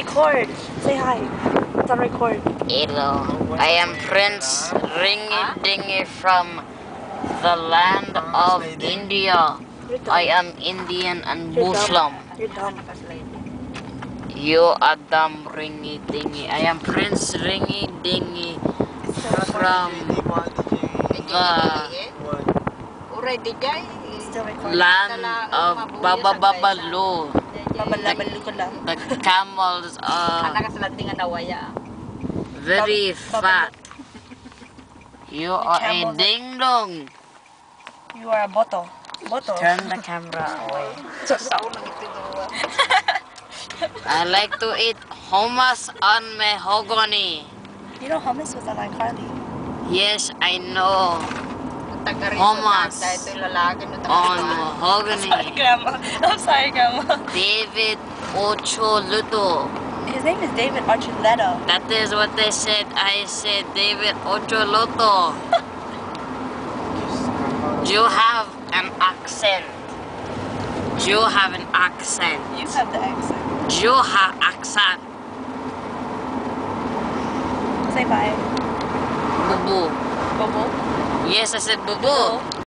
record. Say hi. It's on record. Hello, I am Prince Ringy Dingy from the land of India. You're dumb. I am Indian and You're Muslim. dumb. You're dumb. You are dumb Ringy Dingy. I am Prince Ringy Dingy from Still the recording. land of Baba Babalu. Babalabalu ko lang. The camels are very fat. You are a camels are- ding dong. You are a boto. Boto. Turn the camera away. I like to eat hummus on mahogany. You know hummus was on iCarly. Yes, I know. Hummus on mahogany. Grandma. I'm sorry, Grandma. David Ocho His name is David Archuleta. That is what they said. I said David Ocholoto. You have an accent. You have an accent. You have the accent. You have accent. Say bye. Boo boo. Bobo. Yes, I said boo boo.